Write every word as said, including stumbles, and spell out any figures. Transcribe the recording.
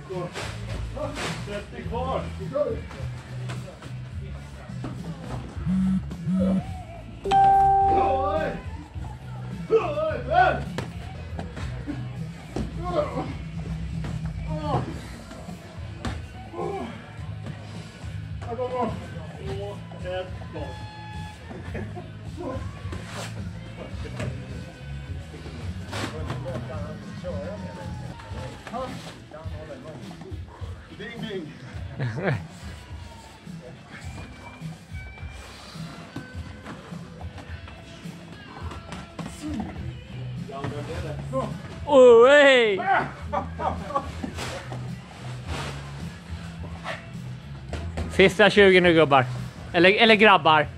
trettio kvar. Ding ding. Oh, hey! Sista tjugo nu gubbar. Eller, eller grabbar.